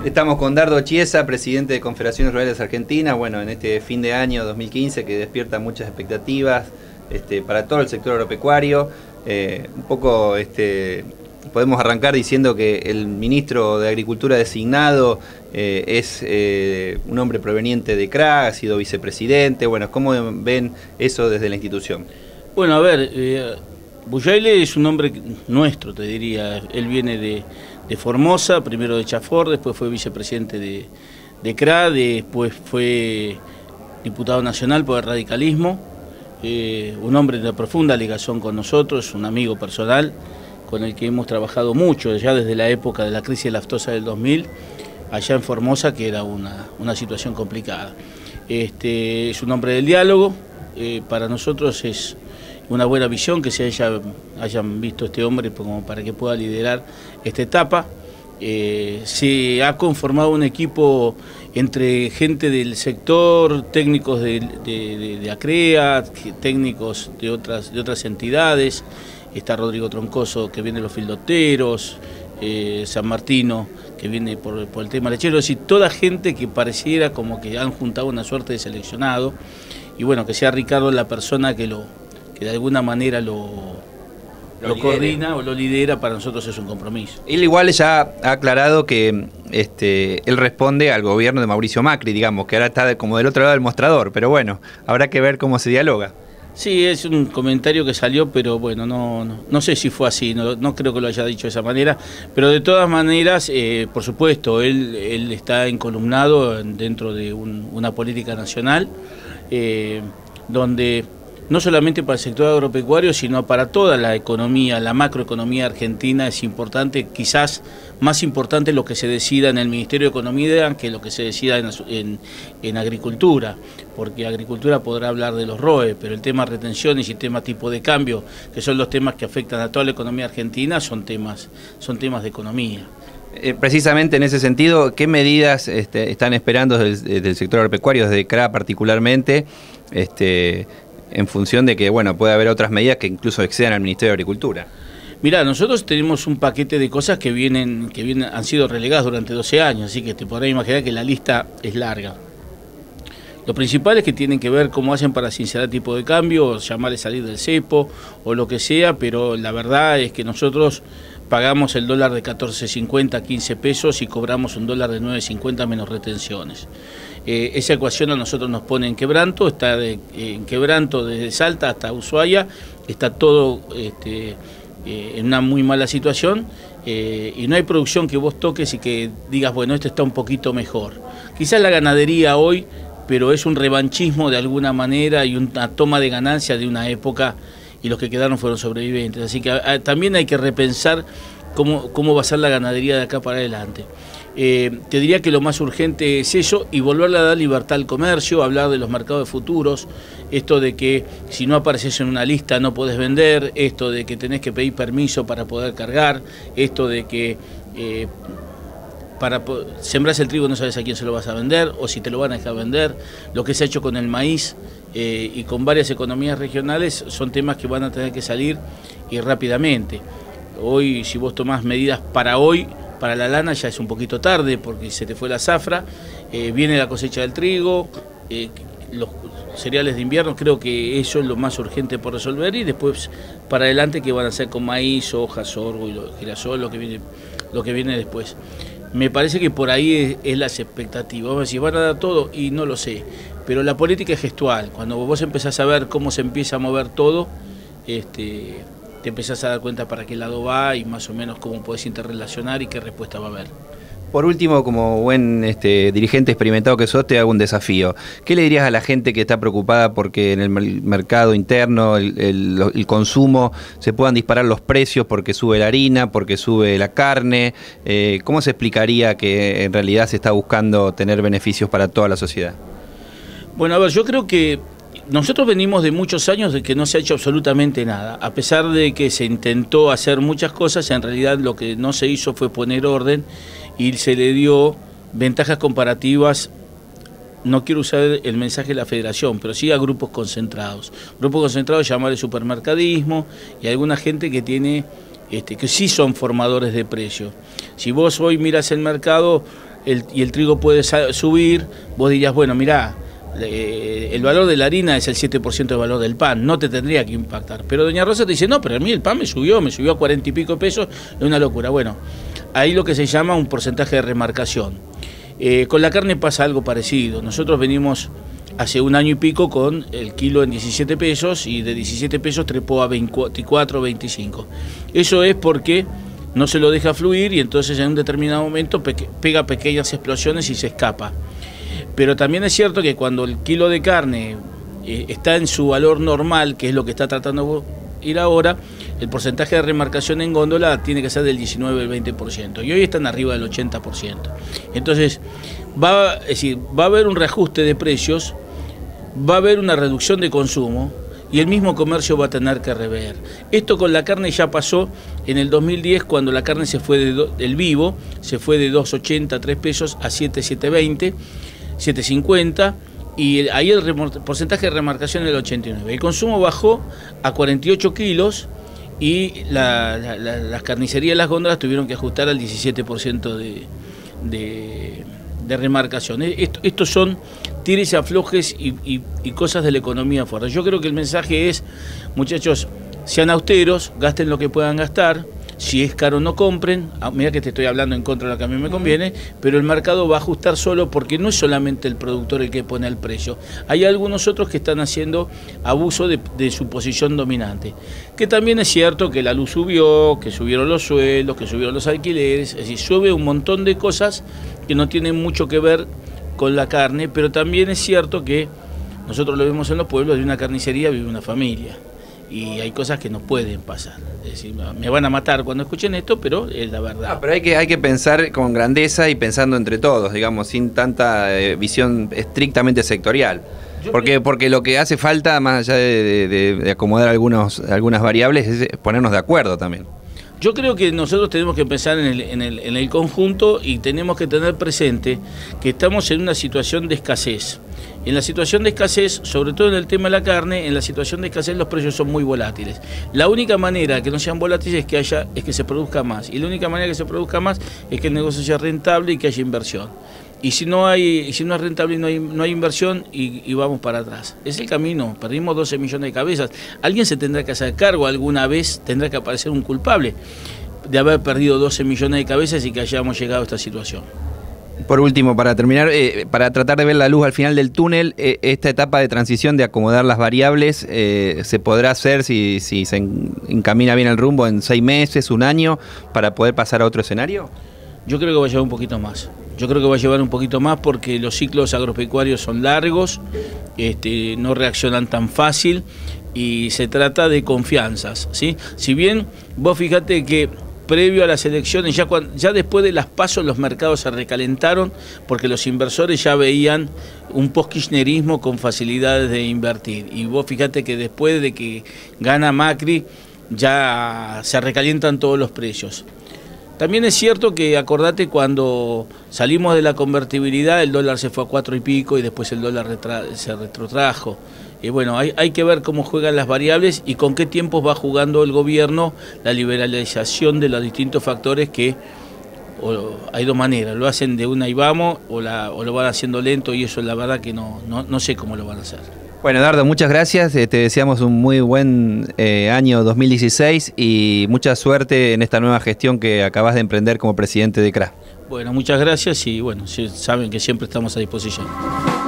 Estamos con Dardo Chiesa, presidente de Confederaciones Rurales Argentinas, bueno, en este fin de año 2015 que despierta muchas expectativas para todo el sector agropecuario. Un poco podemos arrancar diciendo que el ministro de Agricultura designado es un hombre proveniente de CRA, ha sido vicepresidente. Bueno, ¿cómo ven eso desde la institución? Bueno, a ver, Bujaile es un hombre nuestro, te diría. Él viene de Formosa, primero de Chafort, después fue vicepresidente de CRA, después fue diputado nacional por el radicalismo, un hombre de profunda ligación con nosotros, un amigo personal con el que hemos trabajado mucho, ya desde la época de la crisis laftosa del 2000, allá en Formosa, que era una situación complicada. Es un hombre del diálogo, para nosotros es una buena visión que se hayan visto este hombre como para que pueda liderar esta etapa. Se ha conformado un equipo entre gente del sector, técnicos de ACREA, técnicos de otras entidades. Está Rodrigo Troncoso, que viene de los fildoteros, San Martino, que viene por el tema lechero. Es decir, toda gente que pareciera como que han juntado una suerte de seleccionado. Y bueno, que sea Ricardo la persona que de alguna manera lo coordina o lo lidera, para nosotros es un compromiso. Él igual ya ha aclarado que él responde al gobierno de Mauricio Macri, digamos, que ahora está como del otro lado del mostrador, pero bueno, habrá que ver cómo se dialoga. Sí, es un comentario que salió, pero bueno, no sé si fue así, no creo que lo haya dicho de esa manera, pero de todas maneras, por supuesto, él está encolumnado dentro de una política nacional, donde no solamente para el sector agropecuario, sino para toda la economía, la macroeconomía argentina es importante, quizás más importante lo que se decida en el Ministerio de Economía que lo que se decida en Agricultura, porque Agricultura podrá hablar de los ROE, pero el tema retenciones y el tema tipo de cambio, que son los temas que afectan a toda la economía argentina, son temas de economía. Precisamente en ese sentido, ¿qué medidas están esperando del sector agropecuario, desde CRA particularmente, en función de que puede haber otras medidas que incluso excedan al Ministerio de Agricultura? Mirá, nosotros tenemos un paquete de cosas que han sido relegadas durante 12 años, así que te podrás imaginar que la lista es larga. Lo principal es que tienen que ver cómo hacen para sincerar tipo de cambio, llamarle salir del cepo o lo que sea, pero la verdad es que nosotros pagamos el dólar de 14.50 a 15 pesos y cobramos un dólar de 9.50 menos retenciones. Esa ecuación a nosotros nos pone en quebranto, está en quebranto desde Salta hasta Ushuaia, está todo en una muy mala situación y no hay producción que vos toques y que digas, bueno, esto está un poquito mejor. Quizás la ganadería hoy, pero es un revanchismo de alguna manera y una toma de ganancia de una época, y los que quedaron fueron sobrevivientes. Así que también hay que repensar cómo va a ser la ganadería de acá para adelante. Te diría que lo más urgente es eso y volverle a dar libertad al comercio, hablar de los mercados de futuros, esto de que si no apareces en una lista no podés vender, esto de que tenés que pedir permiso para poder cargar, esto de que sembrás el trigo no sabes a quién se lo vas a vender o si te lo van a dejar vender, lo que se ha hecho con el maíz y con varias economías regionales son temas que van a tener que salir y rápidamente. Hoy, si vos tomás medidas para hoy, para la lana ya es un poquito tarde porque se te fue la zafra, viene la cosecha del trigo, los cereales de invierno, creo que eso es lo más urgente por resolver y después para adelante qué van a hacer con maíz, soja, sorgo y girasol, lo que viene después. Me parece que por ahí es las expectativas. Vamos a decir, van a dar todo y no lo sé, pero la política es gestual. Cuando vos empezás a ver cómo se empieza a mover todo, te empezás a dar cuenta para qué lado va y más o menos cómo podés interrelacionar y qué respuesta va a haber. Por último, como buen dirigente experimentado que sos, te hago un desafío. ¿Qué le dirías a la gente que está preocupada porque en el mercado interno, el consumo, se puedan disparar los precios porque sube la harina, porque sube la carne? ¿Cómo se explicaría que en realidad se está buscando tener beneficios para toda la sociedad? Bueno, a ver, yo creo que nosotros venimos de muchos años de que no se ha hecho absolutamente nada. A pesar de que se intentó hacer muchas cosas, en realidad lo que no se hizo fue poner orden y se le dio ventajas comparativas, no quiero usar el mensaje de la federación, pero sí a grupos concentrados. Grupos concentrados llamarle supermercadismo y alguna gente que tiene, que sí son formadores de precios. Si vos hoy miras el mercado, y el trigo puede subir, vos dirías, bueno, mirá, el valor de la harina es el 7% del valor del pan, no te tendría que impactar. Pero doña Rosa te dice, no, pero a mí el pan me subió a 40 y pico pesos, es una locura. Bueno, ahí lo que se llama un porcentaje de remarcación. Con la carne pasa algo parecido. Nosotros venimos hace un año y pico con el kilo en 17 pesos y de 17 pesos trepó a 24, 25. Eso es porque no se lo deja fluir y entonces en un determinado momento pega pequeñas explosiones y se escapa. Pero también es cierto que cuando el kilo de carne está en su valor normal, que es lo que está tratando de ir ahora, el porcentaje de remarcación en góndola tiene que ser del 19 al 20%, y hoy están arriba del 80%. Entonces, va a haber un reajuste de precios, va a haber una reducción de consumo, y el mismo comercio va a tener que rever. Esto con la carne ya pasó en el 2010, cuando la carne se fue del vivo, se fue de 2.80, 3 pesos a 7.20, 7.50, y ahí el porcentaje de remarcación era el 89. El consumo bajó a 48 kilos y las carnicerías y las góndolas tuvieron que ajustar al 17% de remarcación. Estos son tires y aflojes y cosas de la economía fuerte. Yo creo que el mensaje es, muchachos, sean austeros, gasten lo que puedan gastar. Si es caro, no compren. Mira que te estoy hablando en contra de lo que a mí me conviene, pero el mercado va a ajustar solo, porque no es solamente el productor el que pone el precio. Hay algunos otros que están haciendo abuso de su posición dominante. Que también es cierto que la luz subió, que subieron los sueldos, que subieron los alquileres, es decir, sube un montón de cosas que no tienen mucho que ver con la carne, pero también es cierto que nosotros lo vemos en los pueblos, de una carnicería vive una familia. Y hay cosas que no pueden pasar. Es decir, me van a matar cuando escuchen esto, pero es la verdad. Pero hay que pensar con grandeza y pensando entre todos, digamos, sin tanta visión estrictamente sectorial. Porque lo que hace falta, más allá de acomodar algunas variables, es ponernos de acuerdo también. Yo creo que nosotros tenemos que pensar en el conjunto, y tenemos que tener presente que estamos en una situación de escasez. En la situación de escasez, sobre todo en el tema de la carne, en la situación de escasez los precios son muy volátiles. La única manera de que no sean volátiles es que se produzca más. Y la única manera de que se produzca más es que el negocio sea rentable y que haya inversión. Y si no es rentable y no hay inversión, y vamos para atrás. Es el camino, perdimos 12 millones de cabezas. Alguien se tendrá que hacer cargo alguna vez, tendrá que aparecer un culpable de haber perdido 12 millones de cabezas y que hayamos llegado a esta situación. Por último, para terminar, para tratar de ver la luz al final del túnel, esta etapa de transición de acomodar las variables, ¿se podrá hacer si se encamina bien el rumbo en 6 meses, un año, para poder pasar a otro escenario? Yo creo que va a llevar un poquito más. Yo creo que va a llevar un poquito más porque los ciclos agropecuarios son largos, no reaccionan tan fácil y se trata de confianzas, ¿sí? Si bien vos fíjate que previo a las elecciones, ya después de las PASO, los mercados se recalentaron porque los inversores ya veían un post-kirchnerismo con facilidades de invertir. Y vos fíjate que después de que gana Macri, ya se recalientan todos los precios. También es cierto que, acordate, cuando salimos de la convertibilidad, el dólar se fue a 4 y pico y después el dólar se retrotrajo. Y bueno, hay que ver cómo juegan las variables y con qué tiempos va jugando el gobierno la liberalización de los distintos factores, que hay dos maneras: lo hacen de una y vamos, o lo van haciendo lento, y eso la verdad que no sé cómo lo van a hacer. Bueno, Dardo, muchas gracias, te deseamos un muy buen año 2016 y mucha suerte en esta nueva gestión que acabas de emprender como presidente de CRA. Bueno, muchas gracias y bueno, saben que siempre estamos a disposición.